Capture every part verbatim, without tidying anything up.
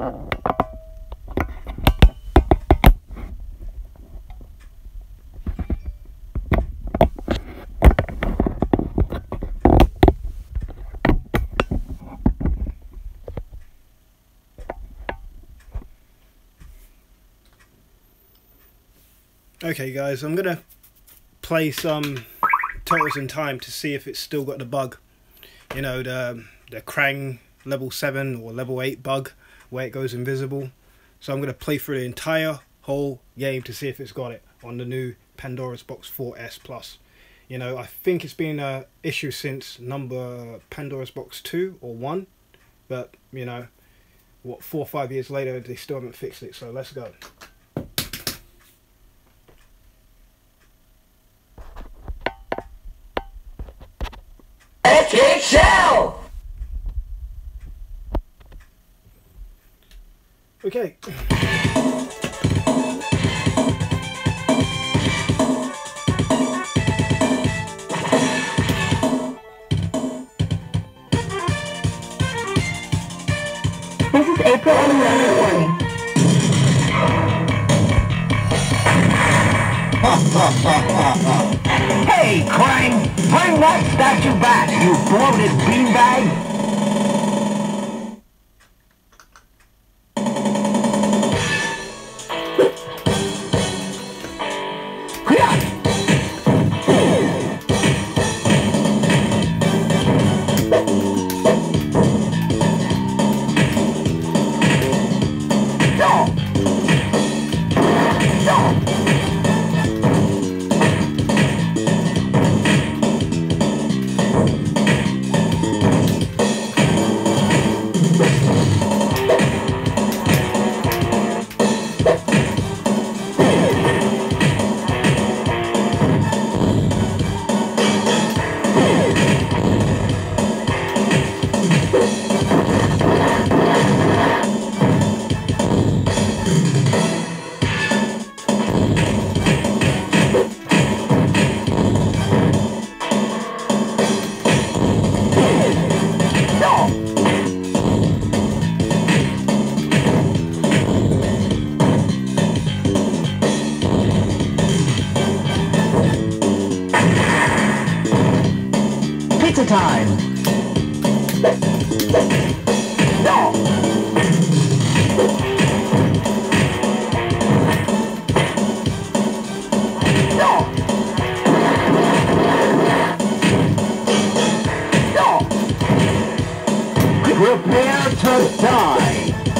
Okay guys, I'm gonna play some Turtles in Time to see if it's still got the bug. You know, the, the Krang level seven or level eight bug where it goes invisible. So I'm gonna play through the entire whole game to see if it's got it on the new Pandora's Box four S Plus. You know, I think it's been an issue since number Pandora's Box two or one. But, you know, what, four or five years later, they still haven't fixed it. So let's go. Shell! Okay. This is April eleventh warning. Hey, Krang! Bring that statue back, you bloated beanbag! Pizza time! No! No! No! Prepare to die!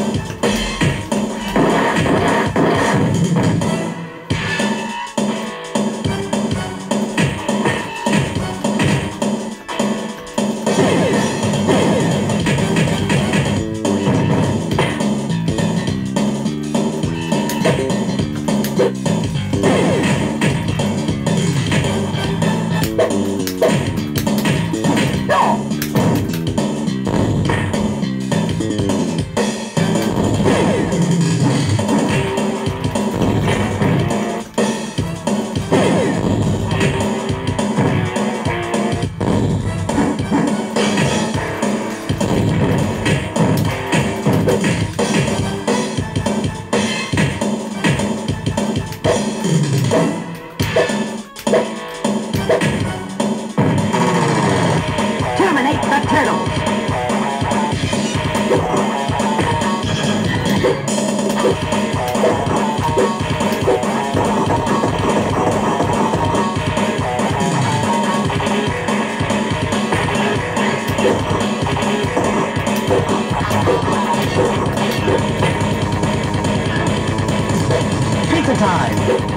Pizza time!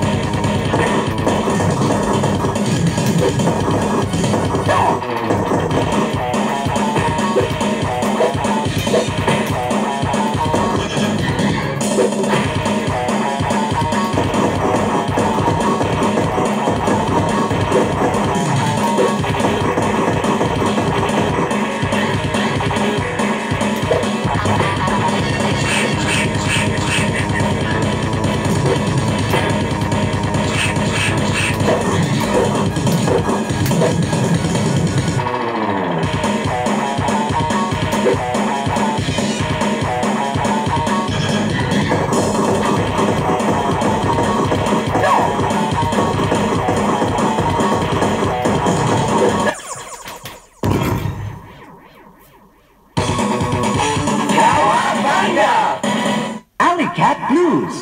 lose.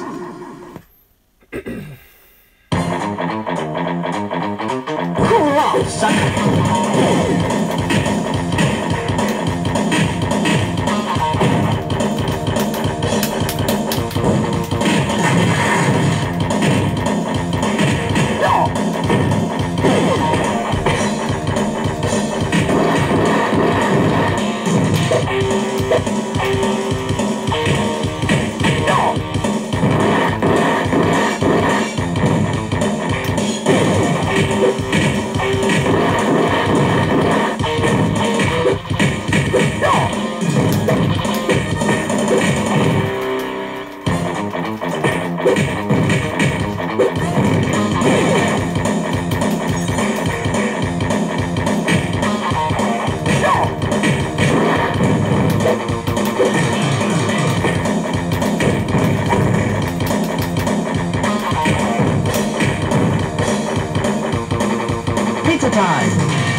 Cool off, sucker. Pizza time!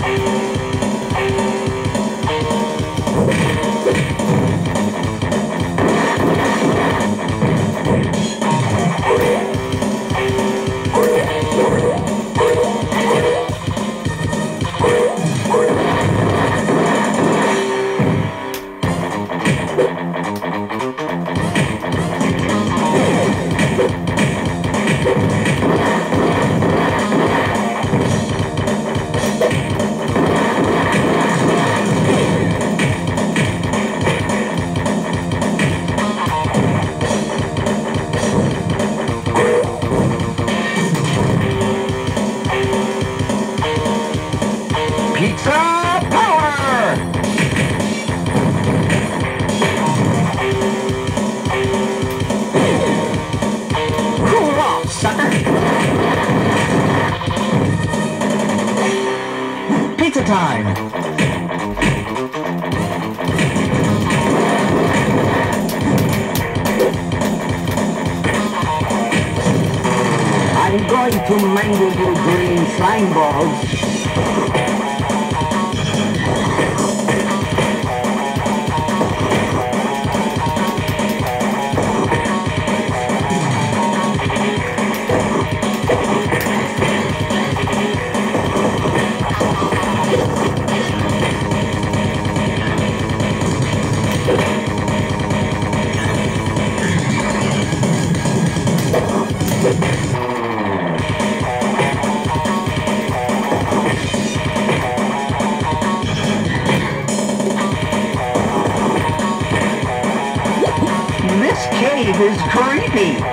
Pizza power! Cool off, sucker! Pizza time! I'm going to mangle your green slime balls. This cave is creepy.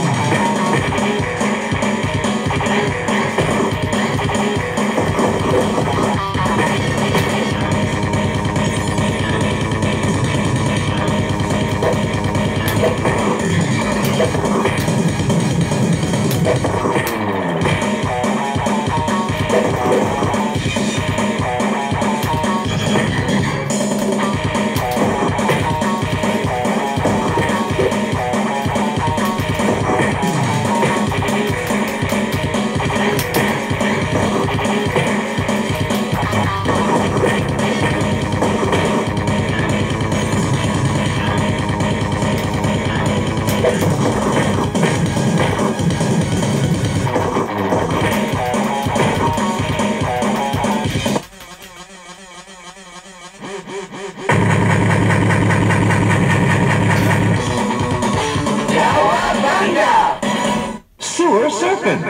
Sewer serpent.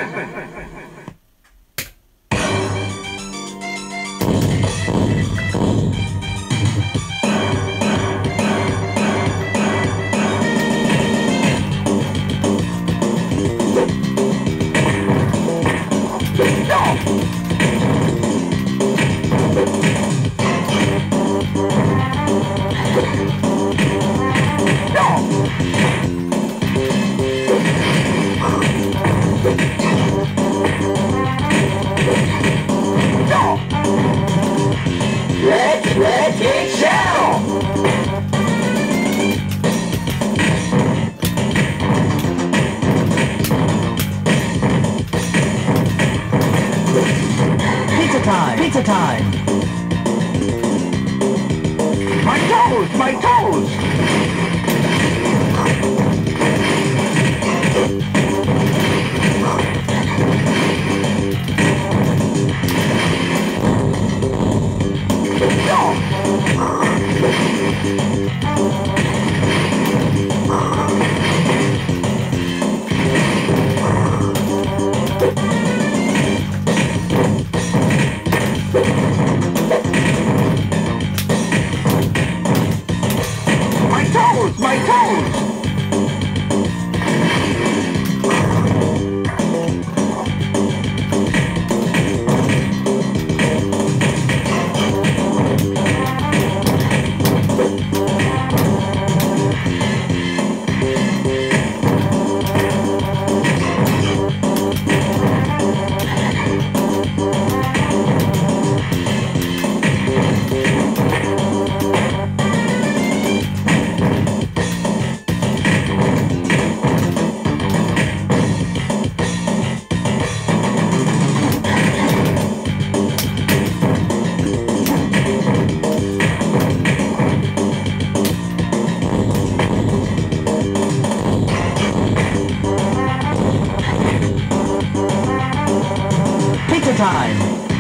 Let's let it show! Pizza time! Pizza time! My toes! My toes! goes! Time.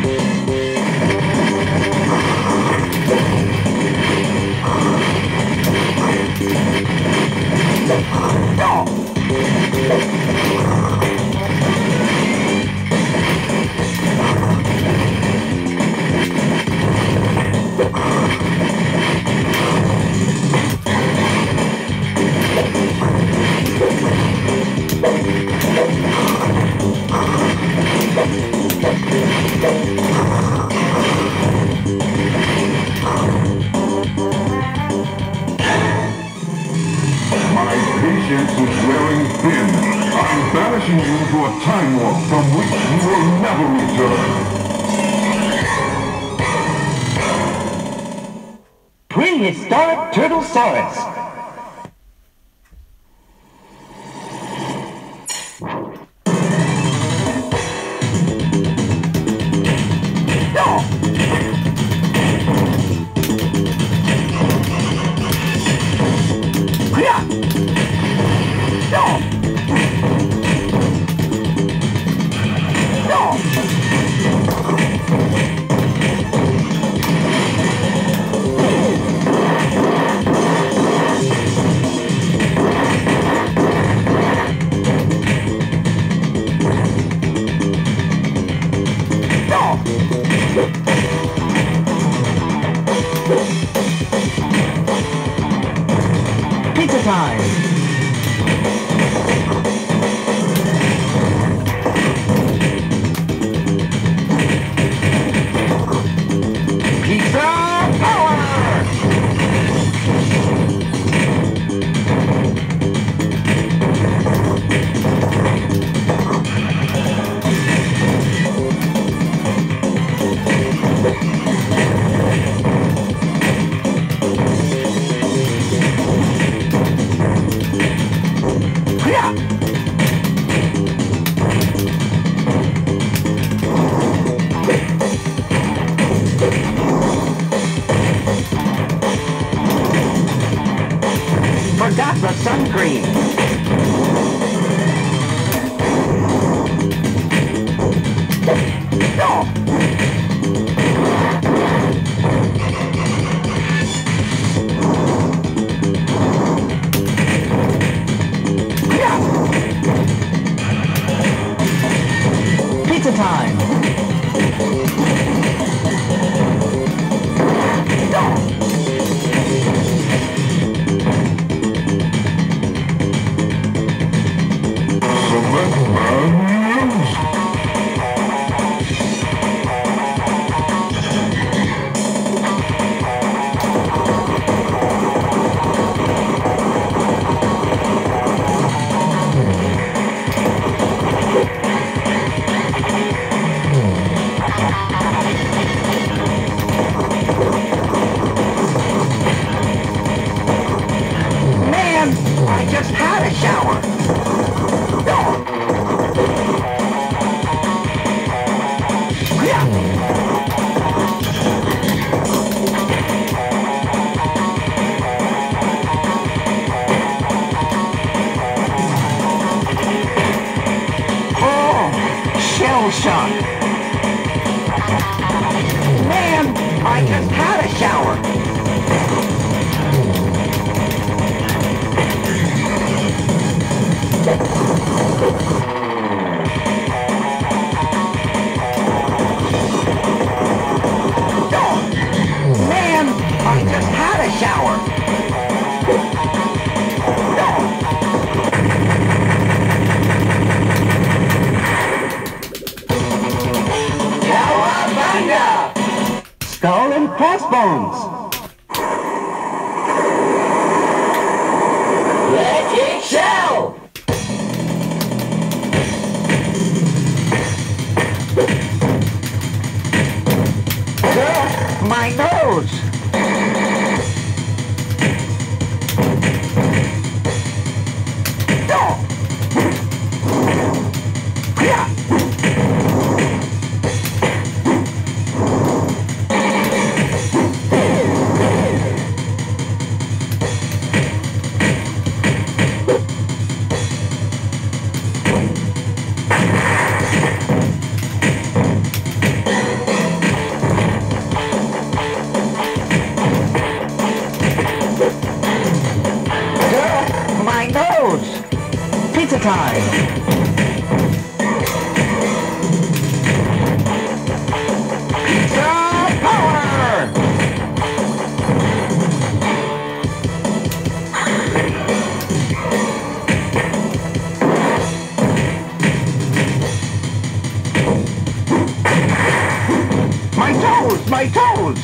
Patience is wearing thin. I'm banishing you to a time warp from which you will never return. Prehistoric Turtlesaurus. Pizza time! Pizza power! Forgot the sun cream. No. Pizza time. No. I just had a shower. Oh, shell shock. Man, I just had a shower. Man, I just had a shower. crossbones. Magic shell. Ugh, my nose. Pizza time! Pizza power! My toes! My toes!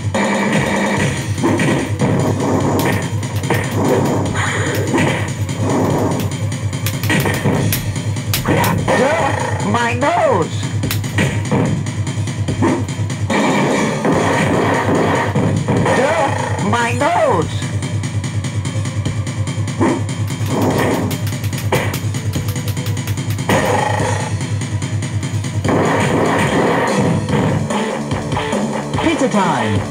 My nose! Duh, my nose! Pizza time!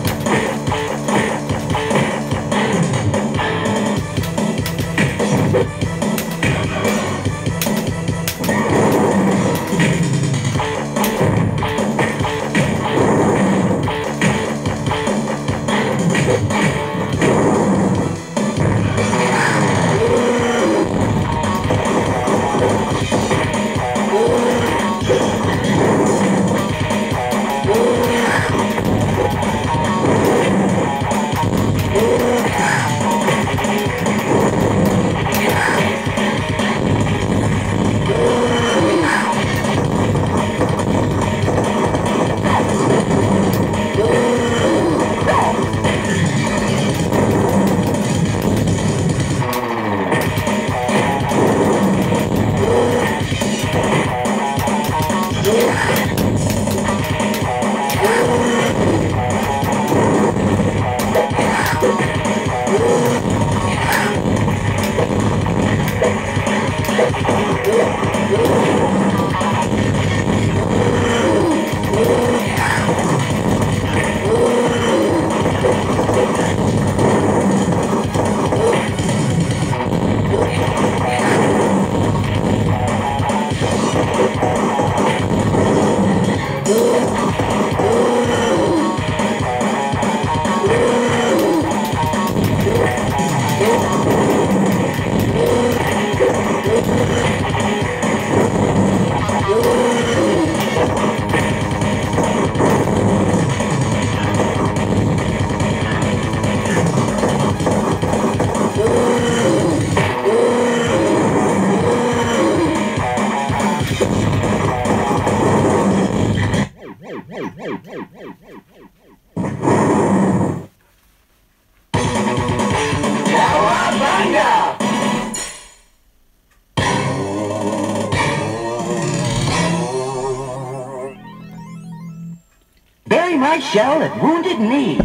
Bury my shell at Wounded Knee.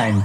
time.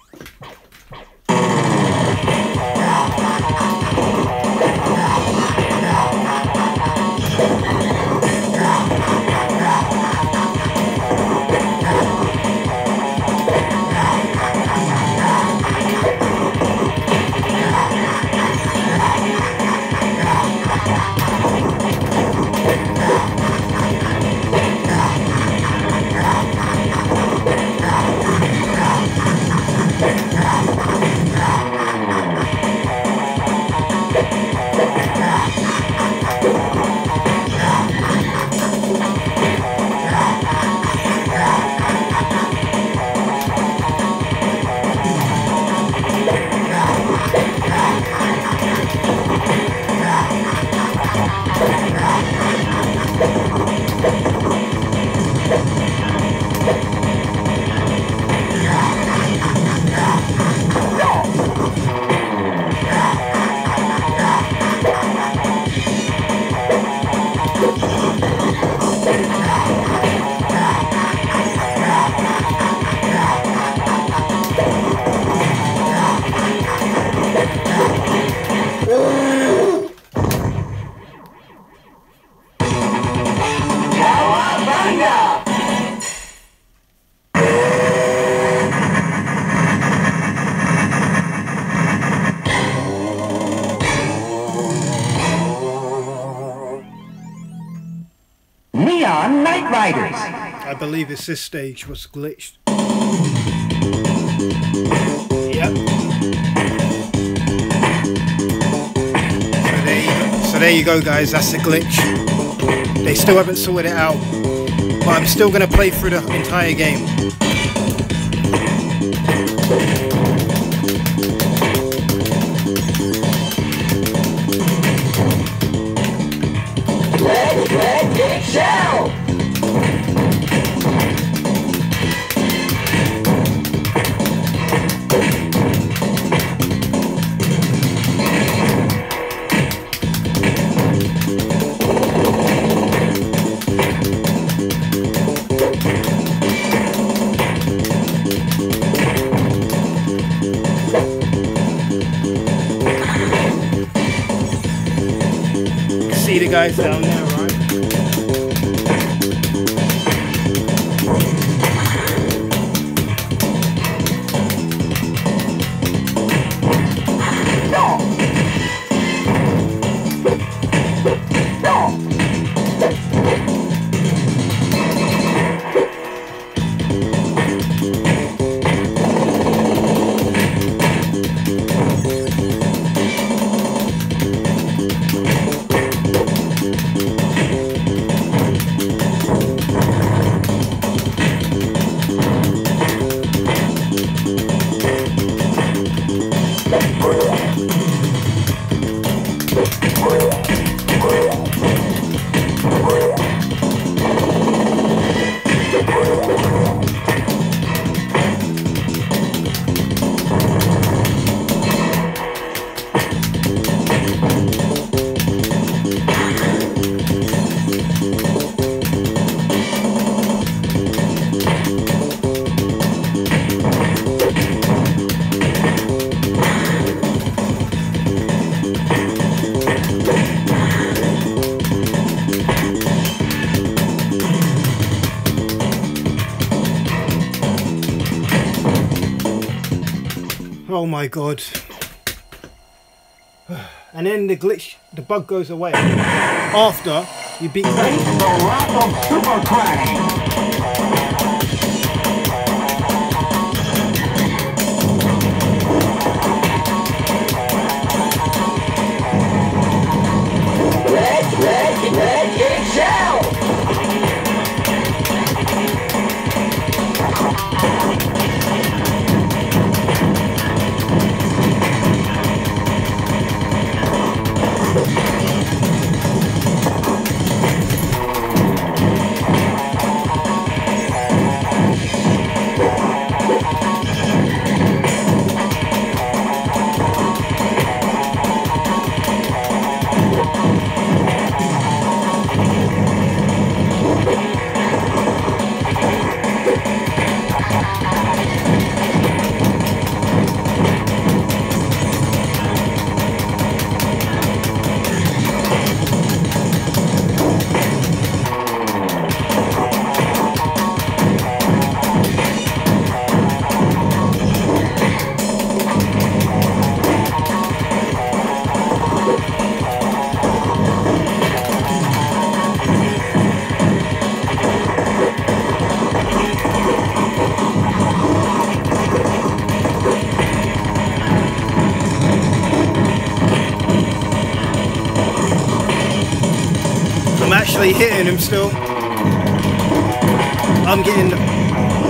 Neon Night Riders. I believe it's this stage was glitched. Yep. So there you go. So there you go, guys. That's the glitch. They still haven't sorted it out, but I'm still gonna play through the entire game. Red, red, big shell! See the guys down there, right? Oh my god. And then the glitch, the bug goes away after you beat Face the wrath of Super Krang! Red, red, red, big shell! actually hitting him still. I'm getting the...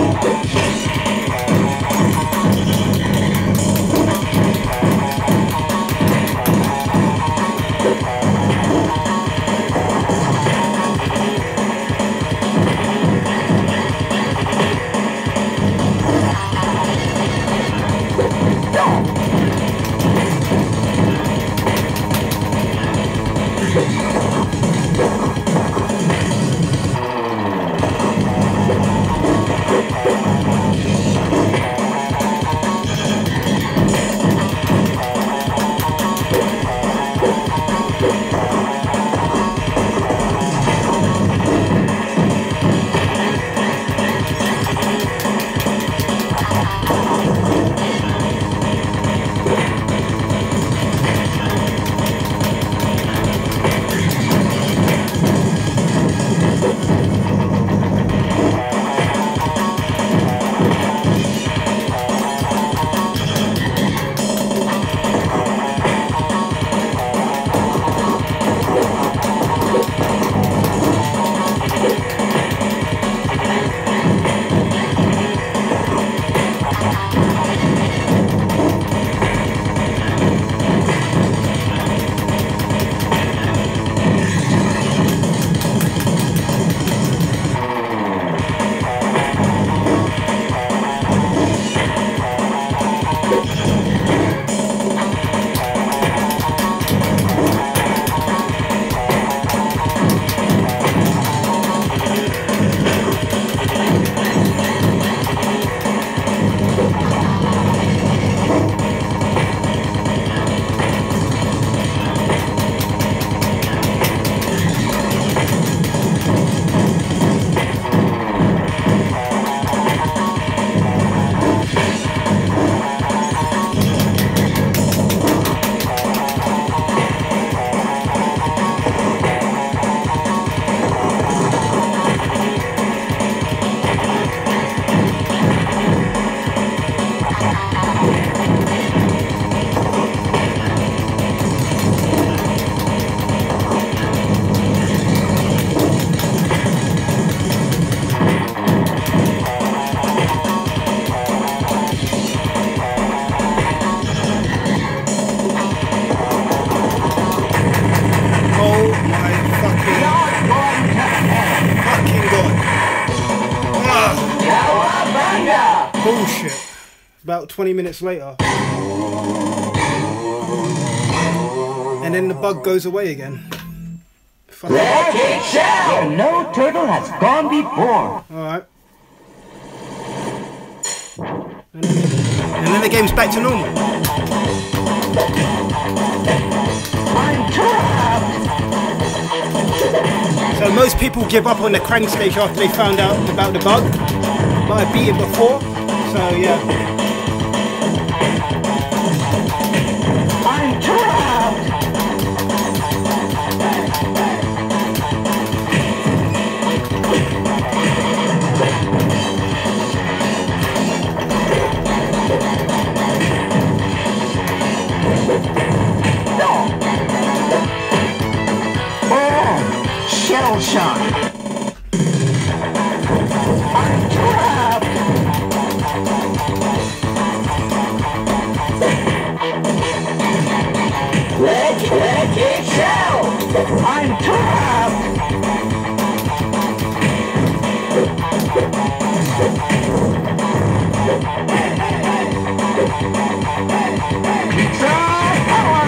Bullshit. About twenty minutes later. And then the bug goes away again. Let it show! No turtle has gone before. Alright. And, and then the game's back to normal. I'm trapped! So most people give up on the crank stage after they found out about the bug. But I beat it before. So yeah. I'm trapped! Oh, shell shock! I'm trapped! Let, let it show! I'm trapped! Try power!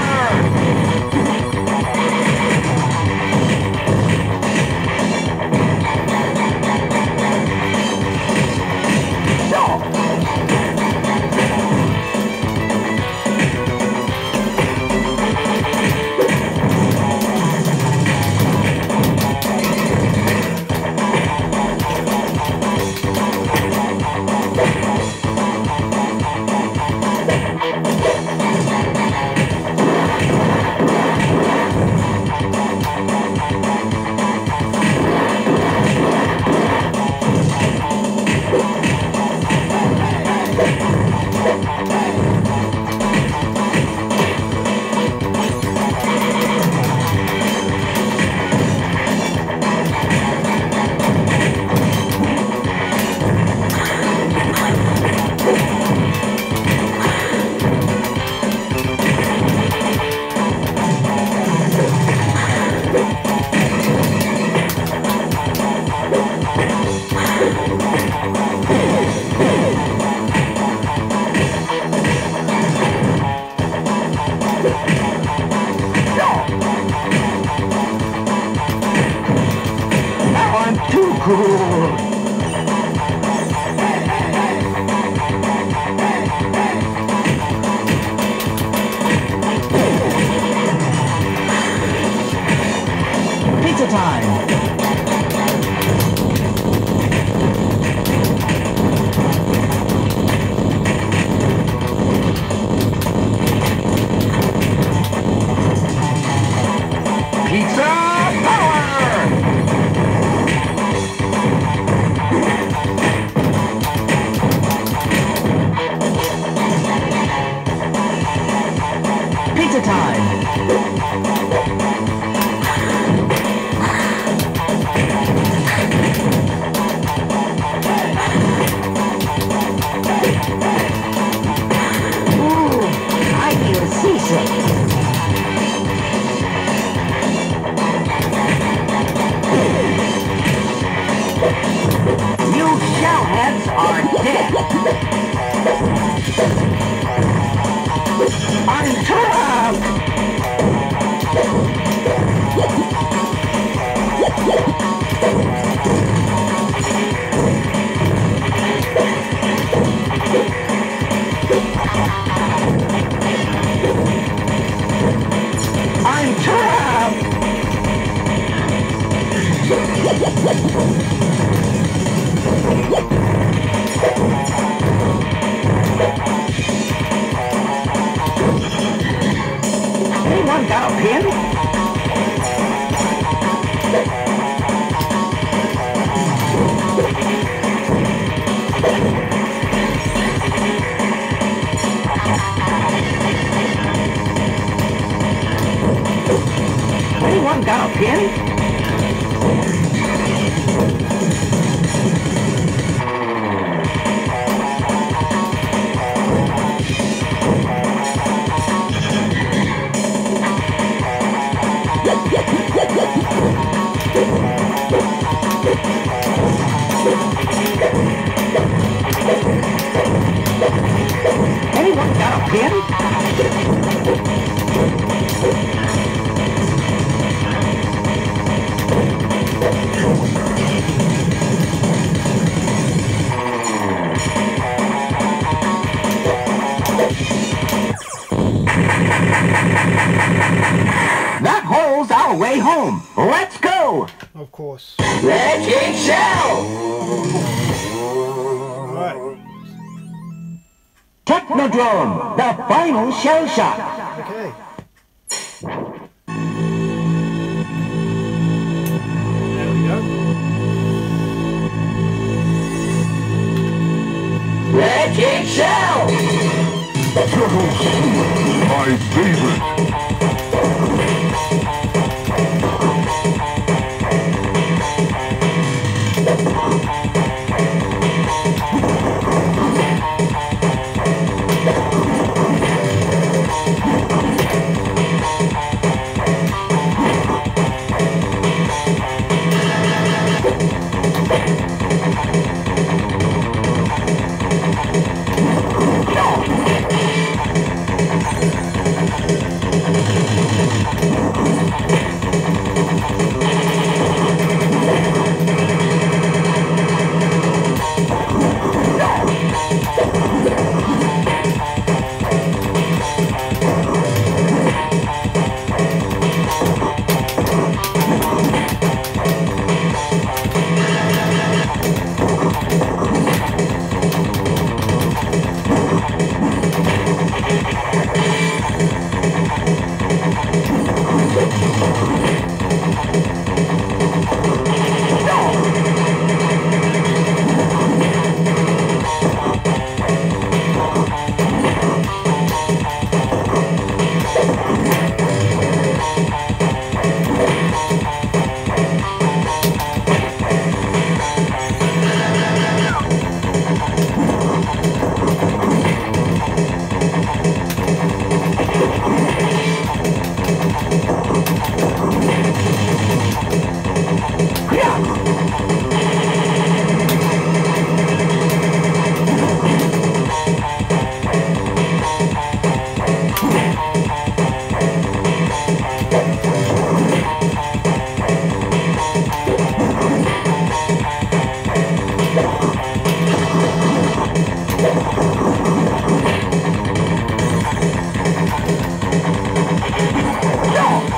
good. Pizza time. Pizza power! Pizza time. Ooh, I feel seasick. You shellheads are dead. I'm trapped. I'm trapped. Anyone got a pin? Anyone got a pin? Anyone got a pin? That hole's our way home. Let's go! Of course. Let's get shell! Alright. Technodrome, the final shell shot. Okay. There we go. Let's get shell! Turtle Soup, my favorite.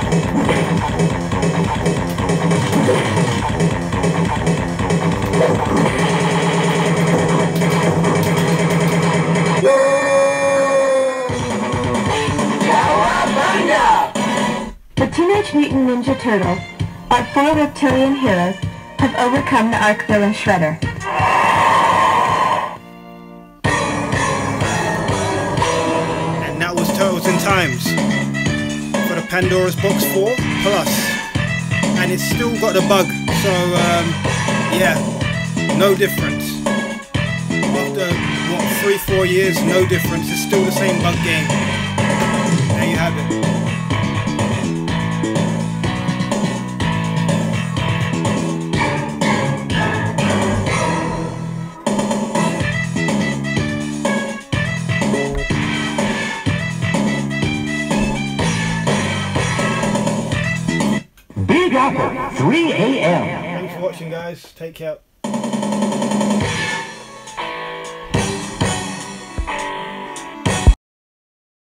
The Teenage Mutant Ninja Turtles, our four reptilian heroes, have overcome the Arc villain Shredder. And that was Turtles in Times for the Pandora's Box four Plus. And it's still got the bug, so um, yeah, no difference. After, what, three, four years, no difference. It's still the same bug game. There you have it. Big Apple, three A M Thanks for watching, guys. Take care.